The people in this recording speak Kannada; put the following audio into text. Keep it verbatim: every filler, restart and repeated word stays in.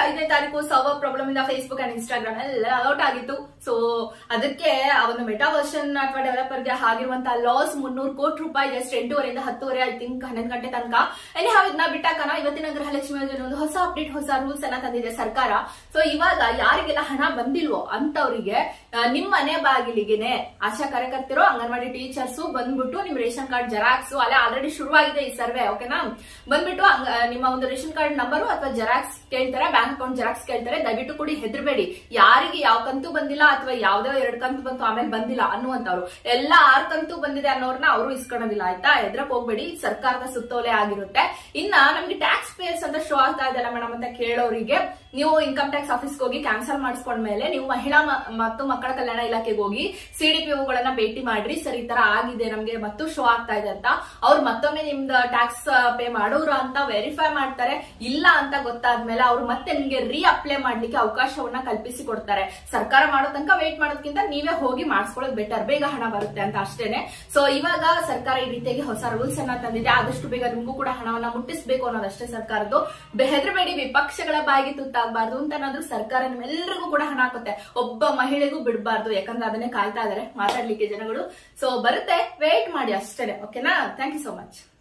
ಐದನೇ ತಾರೀಕು ಸರ್ವರ್ ಪ್ರಾಬ್ಲಮ್ ಇಂದ ಫೇಸ್ಬುಕ್ ಅಂಡ್ ಇನ್ಸ್ಟಾಗ್ರಾಮ್ ಎಲ್ಲ ಔಟ್ ಆಗಿತ್ತು. ಸೊ ಅದಕ್ಕೆ ಆ ಒಂದು ಮೆಟಾ ವರ್ಷನ್ ಅಥವಾ ಡೆವಲಪರ್ ಗೆ ಆಗಿರುವಂತಹ ಲಾಸ್ ಮುನ್ನೂರು ಕೋಟಿ ರೂಪಾಯಿ ಜಸ್ಟ್ ಎಂಟೂವರೆಯಿಂದ ಹತ್ತುವರೆ ಐ ಥಿಂಕ್ ಹನ್ನೊಂದು ಗಂಟೆ ತನಕ. ಎನಿ ಹಾವ್ ಇದನ್ನ ಬಿಟ್ಟಾಕನ ಇವತ್ತಿನ ಗೃಹಲಕ್ಷ್ಮಿ ಯೋಜನೆ ಒಂದು ಹೊಸ ಅಪ್ಡೇಟ್, ಹೊಸ ರೂಲ್ಸ್ ಅನ್ನ ತಂದಿದೆ ಸರ್ಕಾರ. ಸೊ ಇವಾಗ ಯಾರಿಗೆಲ್ಲ ಹಣ ಬಂದಿಲ್ವೋ ಅಂತವರಿಗೆ ನಿಮ್ ಮನೆ ಬಾಗಿಲಿಗೆನೆ ಆಶಾ ಕಾರ್ಯಕರ್ತರು, ಅಂಗನವಾಡಿ ಟೀಚರ್ಸ್ ಬಂದ್ಬಿಟ್ಟು ನಿಮ್ ರೇಷನ್ ಕಾರ್ಡ್ ಜೆರಾಕ್ಸ್ ಅಲ್ಲೇ ಆಲ್ರೆಡಿ ಶುರುವಾಗಿದೆ ಈ ಸರ್ವೆ, ಓಕೆನಾ, ಬಂದ್ಬಿಟ್ಟು ನಿಮ್ಮ ಒಂದು ರೇಷನ್ ಕಾರ್ಡ್ ನಂಬರ್ ಅಥವಾ ಜೆರಾಕ್ಸ್ ಕೇಳ್ತಾರೆ, ಬ್ಯಾಂಕ್ ಅಕೌಂಟ್ ಜೆರಾಕ್ಸ್ ಕೇಳ್ತಾರೆ. ದಯವಿಟ್ಟು ಕೂಡಿ ಹೆದರ್ಬೇಡಿ, ಯಾರಿಗೆ ಯಾವ ಕಂತು ಬಂದಿಲ್ಲ ಅಥವಾ ಯಾವ್ದೋ ಎರಡು ಕಂತು ಬಂತು ಆಮೇಲೆ ಬಂದಿಲ್ಲ ಅನ್ನುವಂತವ್ರು, ಎಲ್ಲ ಆರ್ ಕಂತು ಬಂದಿದೆ ಅನ್ನೋರ್ನ ಅವರು ಇಸ್ಕೊಳ್ಳೋದಿಲ್ಲ, ಆಯ್ತಾ? ಎದ್ರಕ್ ಹೋಗ್ಬೇಡಿ, ಸರ್ಕಾರದ ಸುತ್ತೋಲೆ ಆಗಿರುತ್ತೆ. ಇನ್ನ ನಮ್ಗೆ ಟ್ಯಾಕ್ಸ್ ಪೇಯರ್ಸ್ ಅಂತ ಶೋ ಆಗ್ತಾ ಇದೆಲ್ಲ ಮೇಡಮ್ ಅಂತ ಕೇಳೋರಿಗೆ, ನೀವು ಇನ್ಕಮ್ ಟ್ಯಾಕ್ಸ್ ಆಫೀಸ್ಗೆ ಹೋಗಿ ಕ್ಯಾನ್ಸಲ್ ಮಾಡಿಸ್ಕೊಂಡ್ಮೇಲೆ ನೀವು ಮಹಿಳಾ ಮತ್ತು ಮಕ್ಕಳ ಕಲ್ಯಾಣ ಇಲಾಖೆಗೆ ಹೋಗಿ ಸಿಡಿಪಿಒಗಳನ್ನ ಭೇಟಿ ಮಾಡ್ರಿ, ಸರ್ ಈ ತರ ಆಗಿದೆ ನಮ್ಗೆ ಮತ್ತು ಶೋ ಆಗ್ತಾ ಇದೆ ಅಂತ. ಅವ್ರು ಮತ್ತೊಮ್ಮೆ ನಿಮ್ದು ಟ್ಯಾಕ್ಸ್ ಪೇ ಮಾಡೋರು ಅಂತ ವೆರಿಫೈ ಮಾಡ್ತಾರೆ. ಇಲ್ಲ ಅಂತ ಗೊತ್ತಾದ್ಮೇಲೆ ಅವ್ರು ಮತ್ತೆ ನಿಮ್ಗೆ ರೀ ಅಪ್ಲೈ ಮಾಡ್ಲಿಕ್ಕೆ ಅವಕಾಶವನ್ನ ಕಲ್ಪಿಸಿ ಕೊಡ್ತಾರೆ. ಸರ್ಕಾರ ಮಾಡೋ ತನಕ ವೇಟ್ ಮಾಡೋದಕ್ಕಿಂತ ನೀವೇ ಹೋಗಿ ಮಾಡಿಸ್ಕೊಳ್ಳೋದು ಬೆಟರ್, ಬೇಗ ಹಣ ಬರುತ್ತೆ ಅಂತ ಅಷ್ಟೇನೆ. ಸೊ ಇವಾಗ ಸರ್ಕಾರ ಈ ರೀತಿಯಾಗಿ ಹೊಸ ರೂಲ್ಸ್ ಅನ್ನ ತಂದಿದೆ. ಆದಷ್ಟು ಬೇಗ ನಿಮ್ಗೂ ಕೂಡ ಹಣವನ್ನ ಮುಟ್ಟಿಸಬೇಕು ಅನ್ನೋದಷ್ಟೇ ಸರ್ಕಾರದ್ದು. ಹೆದರಬೇಡಿ, ವಿಪಕ್ಷಗಳ ಬಾಯಿಗೆ ತುತ್ತಾಗಬಾರ್ದು ಅಂತ ಅನ್ನೋದು ಸರ್ಕಾರ ನಿಮ್ಮೆಲ್ಲರಿಗೂ ಕೂಡ ಹಣ ಹಾಕುತ್ತೆ, ಒಬ್ಬ ಮಹಿಳೆಗೂ ಬಿಡಬಾರ್ದು, ಯಾಕಂದ್ರೆ ಅದನ್ನೇ ಕಾಯ್ತಾ ಇದಾರೆ ಮಾತಾಡ್ಲಿಕ್ಕೆ ಜನಗಳು. ಸೊ ಬರುತ್ತೆ, ವೇಟ್ ಮಾಡಿ ಅಷ್ಟೇನೆ, ಓಕೆನಾ? Thank you so much.